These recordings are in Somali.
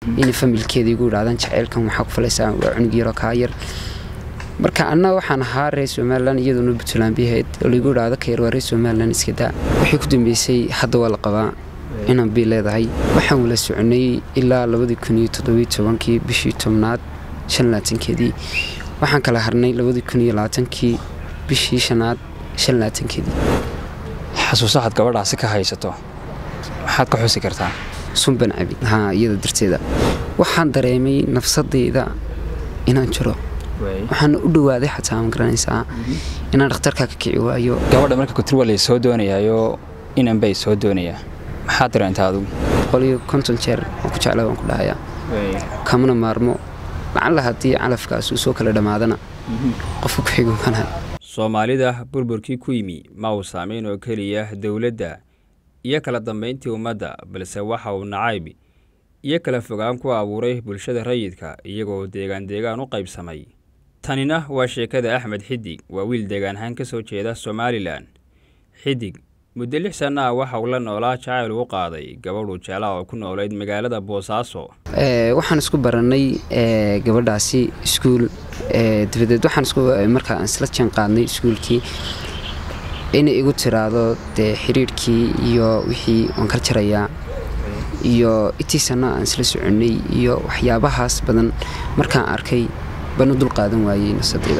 in familkeedii igu yiraahdaan jaceylkan waxa ku falaysaa waa cunug yar oo ka yar marka anna waxaan ahaa reer Somaliland iyadoo Puntland biheed oo igu yiraahdo ka yar waa reer Somaliland iska daa wixii ku dambeysay hadda waa la qabaa inaan bii leedahay waxaan wala soconay ilaa 2017 bishii 10aad 15keedii waxaan kala harnay 2020kii bishii 5aad 15keedii xasuusaad gabadhaasi ka haysato maxaad ka xusi kartaa sunban abi iyada darteeda waxaan dareemay nafsadeyda inaan jiro waxaan u dhawaaday xataa ma garanaysaa inaan dhakhtarka ka kici waayo gabadha marka ku tirwalay soo doonayaayo inaan bay soo doonayaa maxaad dareentay adigu qoliyo konton jeer oo ku jeclaa waan ku dhahayaa kamana maarmo lacala haddii calafkaas uu soo kala dhamaadana qofku ku xigo kanahay Soomaalida burburkii ku yimi ma uu saameyn oo kaliya dawladda iyo kala dambeyntii ummadda balse waxa uu nacayb iyo kala fogaan ku abuuray bulshada rayidka iyagoo deegaan u qaybsamay tanina waa sheekada Axmed Xidig waa wiil deegaan ahaan ka soo jeeda Somaliland Xidig muddo 6 sano ah waxa uu la noolaa jacayl u qaaday gabadh uu jeclaa oo ku noolayd magaalada Boosaaso waxaan isku baranay gabadhaasi iskuul dibadeed waxaan isku markaa aan isla jaan qaadnay iskuulkii in igu tiraado xiriirkii iyo wixii aan ka jarayaa iyo itisana aan isla soconay iyo waxyaabahaas badan markaan arkay banu dul qaadan waayay nasadayda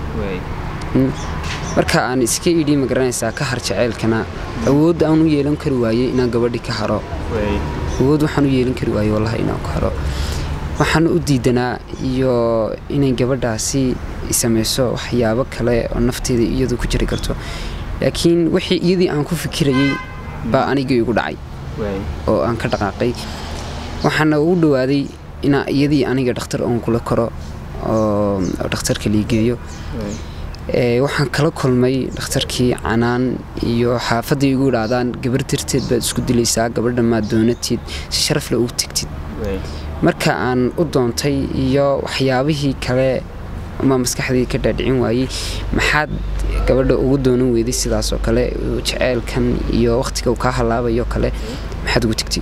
marka aan iska idhi ma garanaysaa ka har jaceylkana awood aan u yeelan kari waayay inaan gabadhi ka haro awood waxaan u yeelan kari waayay wallahi inaan ka haro waxaan u diidanaa iyo inay gabadhaasi sameeyso waxyaabo kale oo nafteeda iyadu ku jiri karto laakiin wixii iyadii aan ku fikirayay baa aniga igu dhacay oo aan ka dhaqaaqay waxaan ugu dhawaaday in iyadii aniga dhakhtar aan kula koro oo dhakhtarka liigeeyo waxaan kala kulmay dhakhtarkii canaan iyo xaafadii igu yiraahdaan gabar tirteed baad isku dilaysaa gabadha ma doonatid si sharaf leh u tagtid marka aan u doontay iyo waxyaabihii kale ma maskaxdii ka dhaadhicin waayay maxaad gabadha ugu doonan weeday sidaas oo kale jaceylkan iyo waqtiga uu ka halaabayo kale maxaad ugu tagtay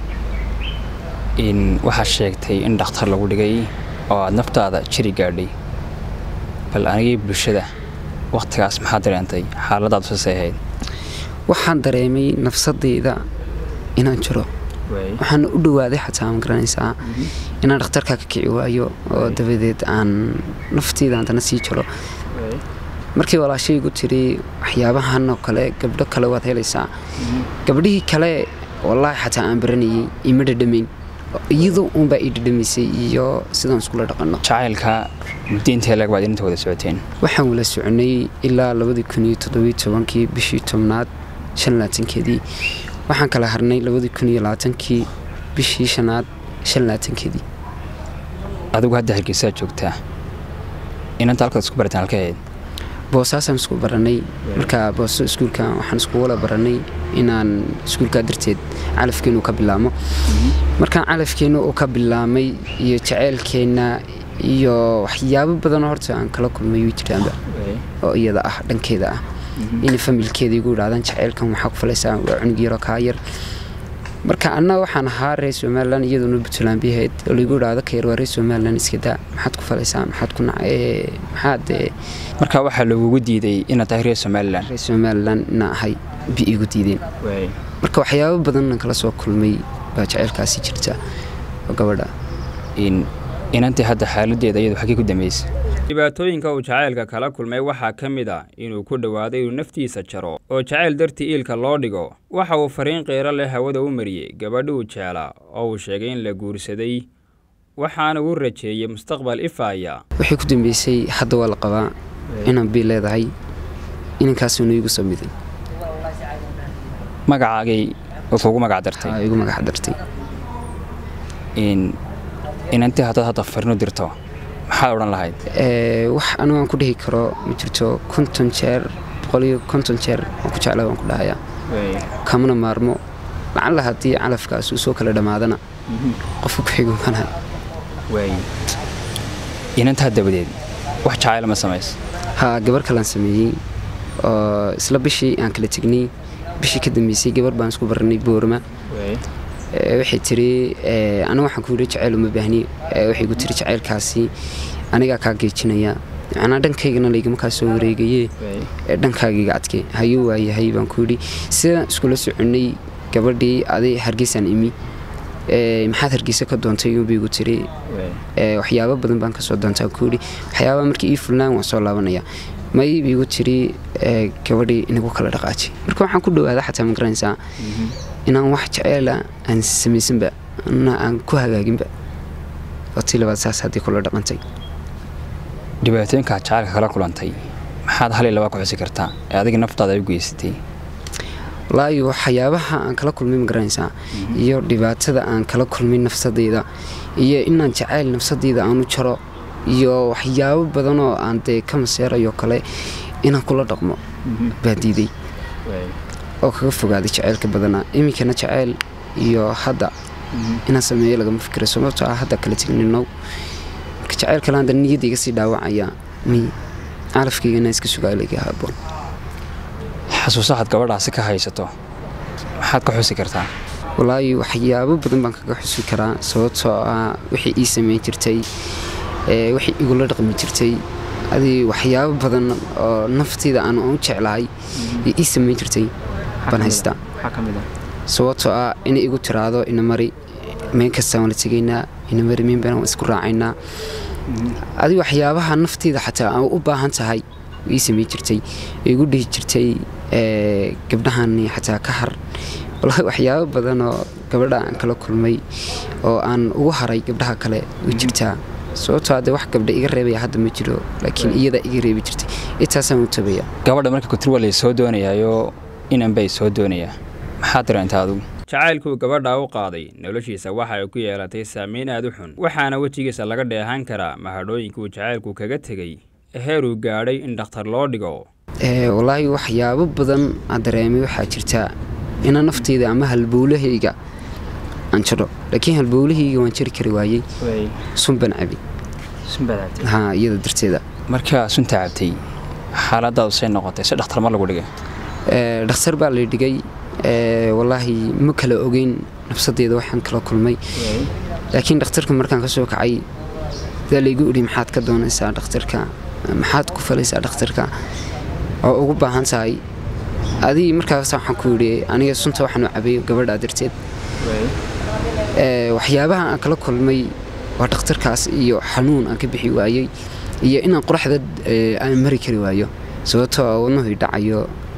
in waxa sheegtay in dhakhtar lagu dhigay oo aad naftaada jiri gaadhay bal anigii bulshada waqtigaas maxaad dareentay xaaladaad saseehayd waxaan dareemay nafsadeyda inaan jiro waxaan u dhawaaday xataa ma garanaysaa inaan dhakhtarka ka kici waayo oo dabadeed aan nafteyda aan sii jiro markii walaashaygu tiri waxyaabahan oo kale gabdho kale waad helaysaa gabdhihii kale wallahi xataa aan baranayay ima dhadhameyn iyadoo unbaa ii dhadhamisay iyo sidaan iskula dhaqanno jacaylka diinta laga baad inta wada socoteen waxaan wala soconay ilaa 2017kii bishii 10aad 15keedii waxaan kala harnay 2020kii bishii 5aad 15keedii adigu hadda Hargeysa joogtaa inanta halka isku barataan halkeed Boosaasan isku baranay marka booso iskuulka waxaan isku wala baranay inaan iskuulka darteed calafkeenu ka bilaamo markaan calafkeenu oo ka bilaamay iyo jaceylkeena iyo waxyaabo badan horta aan kala kulmay jirtaanba oo iyada ah dhankeeda ah in familkeedii igu yiraahdaan jaceylkan waxa ku falaysaa waa cunug yar oo ka yar marka anna waxaan ahaa reer Somaliland iyadoo Puntland biheed oo igu yiraahdo ka yar waa reer Somaliland iska daa maxaad ku falaysaa maxaad ku maxaad marka waxa lagu diiday inaad tahay reer Somaliland naahay bi igu diideen marka waxyaabo badan kala soo kulmay baa jaceylkaasi jirta oo gabadha inantii hadda xaaladeeda iyadu xaqi ku dhameysay dhibaatooyinka uu jaceylka kala kulmay waxa kamid ah inuu ku dhawaaday inuu naftiisa jaro oo jaceyl dartii ilka loo dhigo waxa uu fariin qeyra leh hawada u mariyay gabadhu uu jeclaa oo uu sheegay in la guursaday waxaana uu rajeeyay mustaqbal ifaaya wixii ku dambeysay hadda waa la qabaa inaan bii leedahay inankaas uu igu samiday magacaagay oo kugu magac dartay igu magac dartay inantii hadda farno dirto maxaad oran lahayd wax anigu aan ku dhihi karo ma jirto 50 jeer qoliyo 50 jeer oo ku jeclaa waan ku dhahayaa kamana maarmo lacala haddii calafkaas uu soo kala dhamaadana qofku ku xigo kanahay inantaa dabadeed wax jacayl ma samays gabar kale aan sameeyay oo isla bishii aan kala tagnay bishii ka dambeysay gabar baan isku baranay Boorama waxay tiri aniga waxaan ku yiri jacayl uma baahni waxay ku tiri jacaylkaasi aniga ka geejinaya ana dhankaygana leeyga markaa soo wareegayay dhankaagiga adkay hayo waayahay baan ku yiri sida isku la soconay gabadhii aday Hargeysan imi maxaad Hargeysa ka doontay inuu biigu tiri waxyaabo badan baan ka soo doontaa ku yiri waxyaabo markii ii fulnaan waan soo laabanaya may biigu tiri gabadhii inagu kala dhaqaaji marka waxaan ku dhawaaday xataa ma garanaysaa inaan wax jacayl aan samaysanba aan ku hagaaginba waqti labaad saas hadii kula dhaqantay dhibaatooyinka jacaylka kala kulantay maxaad hal iyo laba ku xusi kartaa ee adiga naftaada ay u geysatay wallaahi waxyaabaha aan kala kulmay ma garanaysaa iyo dhibaatada aan kala kulmay nafsadeyda iyo inaan jacayl nafsadeyda aan u jaro iyo waxyaabo badan oo aan ka maseerayo kale inaan kula dhaqmo baadiiday oo kaga fogaaday jacaylka badana imikana jacayl iyo hadda inaan sameeyo laga fikiro sababtoo ah hadda kala tignino jacaylka laanta niyadda iga sii dhaawacaya mi calafkayga iska sugaaliga haboon xasuusaad gabadhaasi ka haysato maxaad ka xusi kartaa wallaahi waxyaabo badan baan kaga xusi karaa sababtoo ah wixii ii sameyn jirtay wixii igu la dhaqmi jirtay adii waxyaabo badan oo naftayda aan u jeclahay ii sameyn jirtay baan haystaa sababtoo ah in igu tiraado ina mari meel kasta waan la tegaynaa ina mari meel baan isku raacaynaa adii waxyaabaha naftayda xataa aan u baahan tahay ii sameyn jirtay igu dhihi jirtay gabdhahan xataa ka har wallaahi waxyaabo badan oo gabadha aan kala kulmay oo aan ugu haray gabdhaha kale u jirtaa sababtoo ah wax gabdha iga reebaya hadda ma jiro laakiin iyada iga reebi jirtay intaasaan u tabaya gabadha marka ku tirwalay soo doonayaayo inan bay soo doonayaa maxaad dareentay adigu jacaylku gabadha u qaaday noloshiisa waxa ay ku yeelatay saameyn aad u xun waxaana wejigiisa laga dheehan karaa mahadhooyinka uu jacaylku kaga tegay heer uu gaadhay in dhakhtar loo dhigo wallaahi waxyaabo badan aan dareemay waxaa jirta inaan naftayda ama halbowlahayga aan jiro laakiin halbowlahayga waan jiri kari waayay sunban cabi iyada darteeda markaa sunta cabtay xaaladaadu say noqotay si dhakhtar ma lagu dhigay dhakhtar baa la dhigay wallaahi ma kala ogeyn nafsadeeda waxaan kala kulmay laakiin dhakhtarka markaan ka soo kacay daa laygu idhi maxaad ka doonaysaa dhakhtarka maxaad ku falaysaa dhakhtarka oo ugu baahan tahay adii markaas waxaan ku yiri aniga sunta waxaan u cabay gabadha darteed waxyaabaha aan kala kulmay waa dhakhtarkaas iyo xanuun aan ka bixi waayay iyo inaan quraxda aan mari kari waayo sababtoo ah wadnuhu dhacayo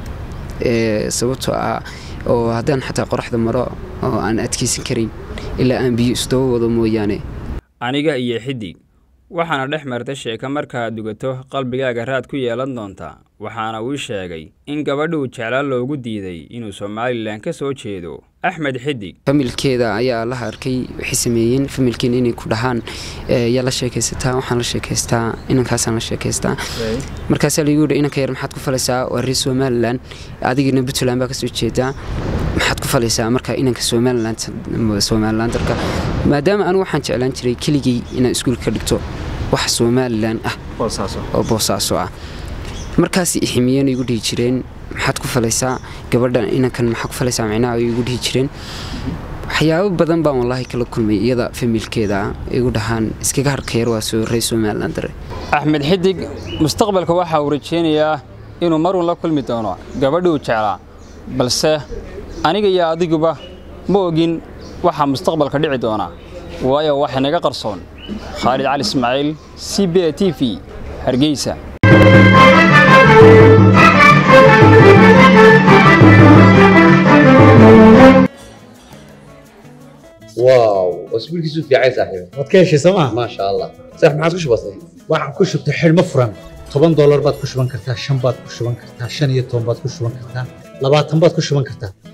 sababtoo ah oo haddaan xataa quraxda maro oo aan adkeysan karin ilaa aan biyo isdaba wado mooyaane aniga iyo xidig waxaana dhex martay sheeko markaad dugato qalbigaaga raad ku yeelan doonta waxaana uu sheegay in gabadhu jeclaa loogu diiday inuu Soomaaliland ka soo jeedo Axmed Xidig familkeeda ayaa la arkay wixii sameeyeen familkeena inay ku dhahaan yaa la sheekaysataa waxaan la sheekaystaa inankaasaan la sheekaystaa markaas la yiri inanka yar maxaad ku falaysaa waa reer Soomaaliland adigina Puntland baa ka soo jeedaa maxaad ku falaysaa marka inanka Soomaalilandarka maadaama aan waxaan jeclaan jiray keligii inaan iskuul ka dhigto wax Soomaaliland ah boosaaso ah markaas iximiyeen igu dhigi jireen maxaad ku falaysaa gabadha inankan maxaa ku falaysaa macnaha igu dhigi jireen waxyaabo badan baan wallaahi kala kulmay iyada familkeeda igu dhahaan iskaga harkayr waa soo reer Soomaaliland Axmed Xidig mustaqbalka waxa uu rajeynayaa inuu mar la kulmi doono gabadhu jeclaa balse aniga iyo adiguba ma ogin waxa mustaqbalka dhici doona waayo waxa naga qarsoon Khalid Cali Ismaaciil CBA TV Hargeysa واو واسبوعك في عايز صاحبي wadkeeshi sama ما شاء الله صح ما عاد كش بسيط waxaan ku shubtay xilmo furan $10 baad ku shuban kartaa 5 baad ku shuban kartaa 15 baad ku shuban kartaa 20 baad ku shuban kartaa